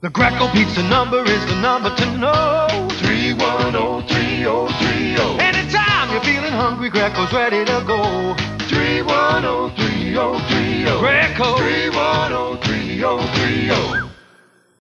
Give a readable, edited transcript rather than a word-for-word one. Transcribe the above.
The Greco pizza number is the number to know. 3103030. Anytime you're feeling hungry, Greco's ready to go. 3103030. Greco. 3103030.